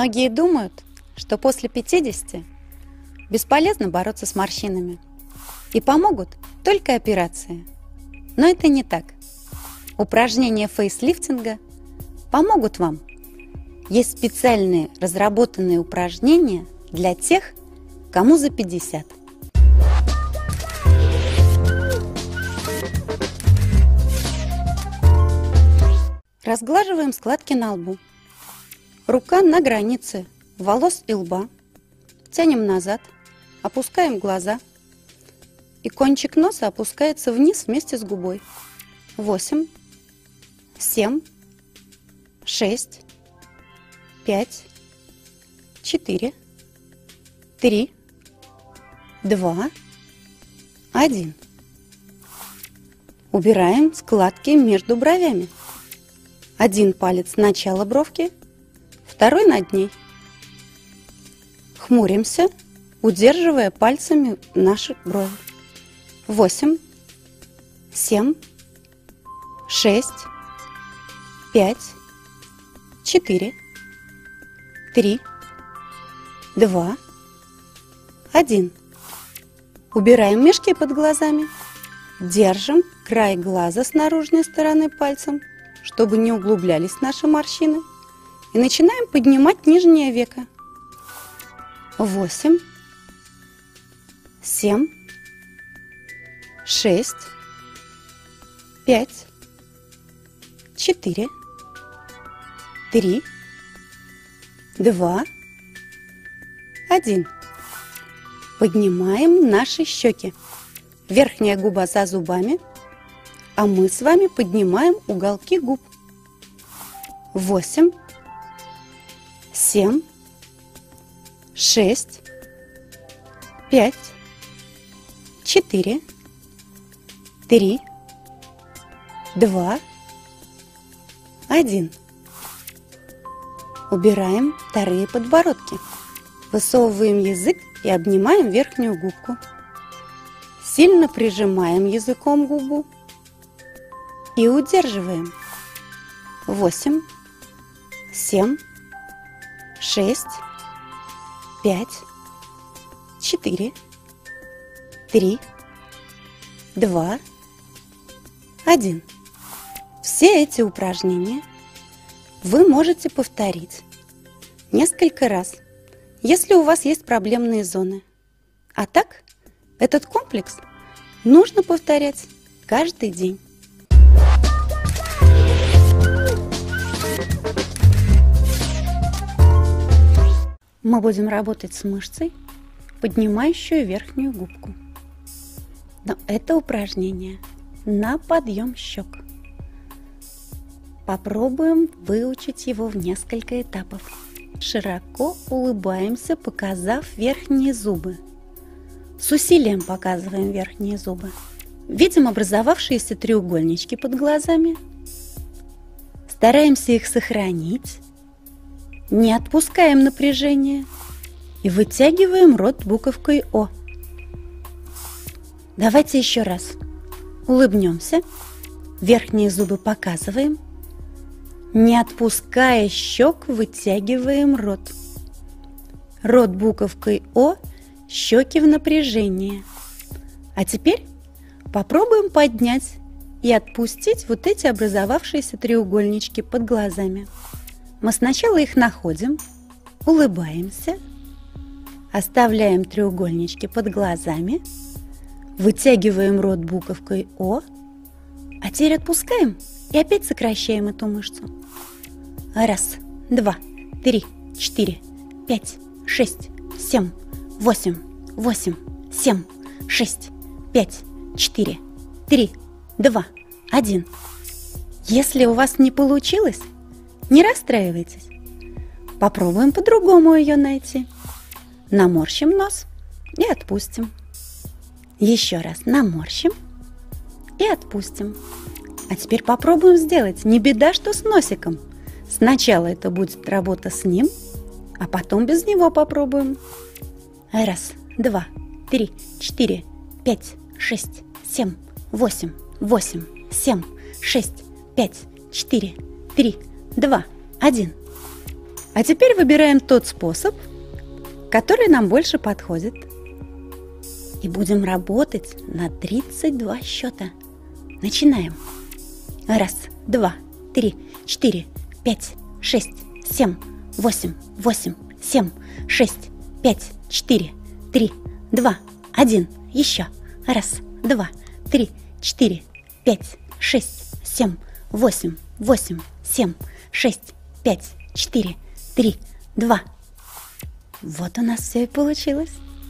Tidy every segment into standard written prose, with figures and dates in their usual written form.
Многие думают, что после 50 бесполезно бороться с морщинами и помогут только операции. Но это не так. Упражнения фейслифтинга помогут вам. Есть специальные разработанные упражнения для тех, кому за 50. Разглаживаем складки на лбу. Рука на границе волос и лба. Тянем назад, опускаем глаза. И кончик носа опускается вниз вместе с губой. 8, 7, 6, 5, 4, 3, 2, 1. Убираем складки между бровями. Один палец начала бровки, второй над ней. Хмуримся, удерживая пальцами наши брови. 8, 7, 6, 5, 4, 3, 2, 1. Убираем мешки под глазами. Держим край глаза с наружной стороны пальцем, чтобы не углублялись наши морщины. И начинаем поднимать нижнее веко. 8, 7, 6, 5, 4, 3, 2, 1. Поднимаем наши щеки. Верхняя губа за зубами, а мы с вами поднимаем уголки губ. 8, 7, 6, 5, 4, 3, 2, 1. Убираем вторые подбородки. Высовываем язык и обнимаем верхнюю губку. Сильно прижимаем языком губу и удерживаем. 8, 7, 6, 5, 4, 3, 2, 1. Все эти упражнения вы можете повторить несколько раз, если у вас есть проблемные зоны. А так, этот комплекс нужно повторять каждый день. Мы будем работать с мышцей, поднимающую верхнюю губку. Но это упражнение на подъем щек. Попробуем выучить его в несколько этапов. Широко улыбаемся, показав верхние зубы. С усилием показываем верхние зубы. Видим образовавшиеся треугольнички под глазами. Стараемся их сохранить. Не отпускаем напряжение и вытягиваем рот буковкой О. Давайте еще раз. Улыбнемся, верхние зубы показываем. Не отпуская щек, вытягиваем рот. Рот буковкой О, щеки в напряжении. А теперь попробуем поднять и отпустить вот эти образовавшиеся треугольнички под глазами. Мы сначала их находим, улыбаемся, оставляем треугольнички под глазами, вытягиваем рот буковкой О, а теперь отпускаем и опять сокращаем эту мышцу. 1, 2, 3, 4, 5, 6, 7, 8, 8, 7, 6, 5, 4, 3, 2, 1. Если у вас не получилось, не расстраивайтесь. Попробуем по-другому ее найти. Наморщим нос и отпустим. Еще раз наморщим и отпустим. А теперь попробуем сделать. Не беда, что с носиком. Сначала это будет работа с ним, а потом без него попробуем. 1, 2, 3, 4, 5, 6, 7, 8, 8, 7, 6, 5, 4, 3, 2, 1. А теперь выбираем тот способ, который нам больше подходит. И будем работать на 32 счета. Начинаем. 1, 2, 3, 4, 5, 6, 7, 8, 8, 7, 6, 5, 4, 3, 2, 1. Еще. 1, 2, 3, 4, 5, 6, 7, 8, 8, 7, 6, 5, 4, 3, 2. Вот у нас все и получилось.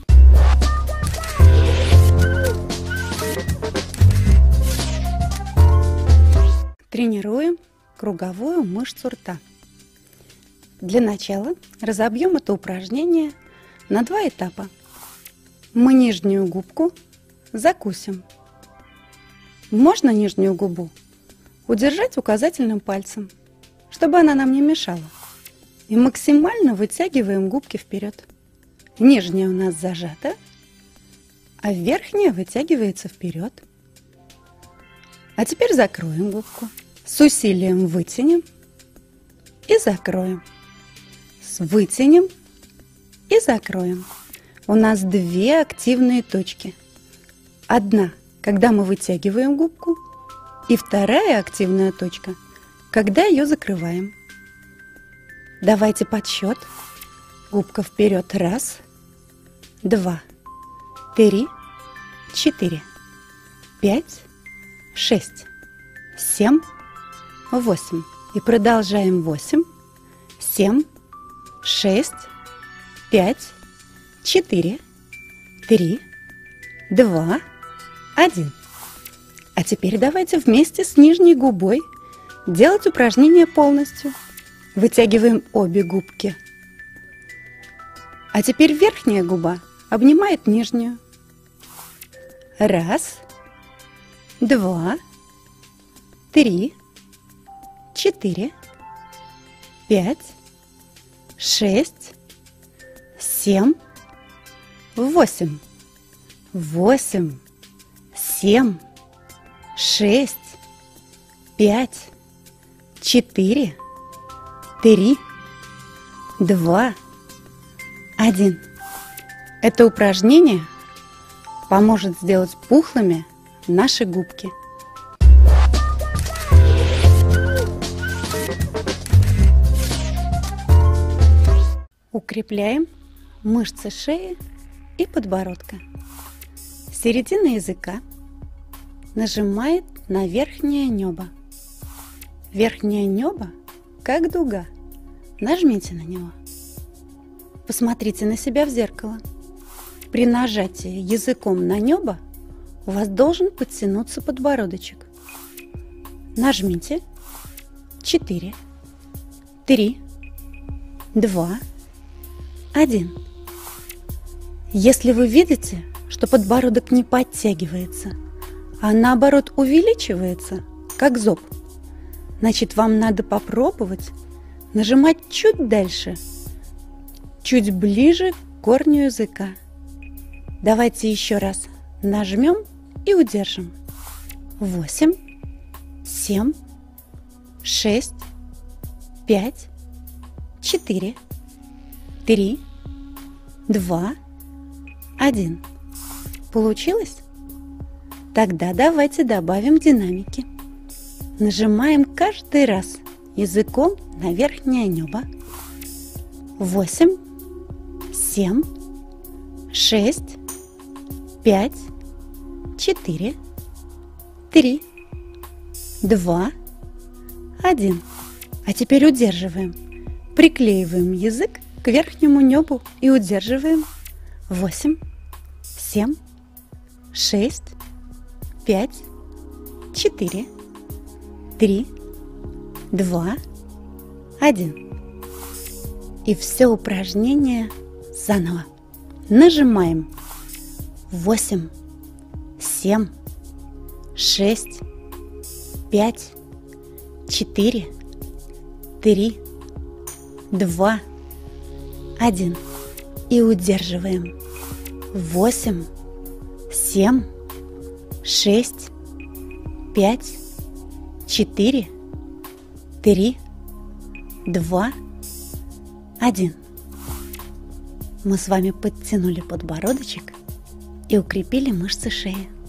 Тренируем круговую мышцу рта. Для начала разобьем это упражнение на 2 этапа. Мы нижнюю губку закусим. Можно нижнюю губу удержать указательным пальцем, чтобы она нам не мешала. И максимально вытягиваем губки вперед. Нижняя у нас зажата, а верхняя вытягивается вперед. А теперь закроем губку. С усилием вытянем и закроем. Вытянем и закроем. У нас 2 активные точки. Одна, когда мы вытягиваем губку, и вторая активная точка, когда ее закрываем. Давайте подсчет. Губка вперед. 1, 2, 3, 4, 5, 6, 7, 8. И продолжаем. 8, 7, 6, 5, 4, 3, 2, 1. А теперь давайте вместе с нижней губой делать упражнение полностью. Вытягиваем обе губки. А теперь верхняя губа обнимает нижнюю. 1, 2, 3, 4, 5, 6, 7, 8. 8, 7, 6, 5, 4, 3, 2, 1. Это упражнение поможет сделать пухлыми наши губки. Укрепляем мышцы шеи и подбородка. Середина языка нажимает на верхнее небо. Верхнее небо как дуга. Нажмите на него. Посмотрите на себя в зеркало. При нажатии языком на небо у вас должен подтянуться подбородочек. Нажмите. 4, 3, 2, 1. Если вы видите, что подбородок не подтягивается, а наоборот увеличивается, как зоб, значит, вам надо попробовать нажимать чуть дальше, чуть ближе к корню языка. Давайте еще раз нажмем и удержим. 8, 7, 6, 5, 4, 3, 2, 1. Получилось? Тогда давайте добавим динамики. Нажимаем каждый раз языком на верхнее небо. 8, 7, 6, 5, 4, 3, 2, 1. А теперь удерживаем. Приклеиваем язык к верхнему небу и удерживаем. 8, 7, 6, 5, 4, 3, 2, 1. И все упражнение заново. Нажимаем. 8, 7, 6, 5, 4, 3, 2, 1. И удерживаем. 8, 7, 6, 5, 4, 3, 2, 1. Мы с вами подтянули подбородочек и укрепили мышцы шеи.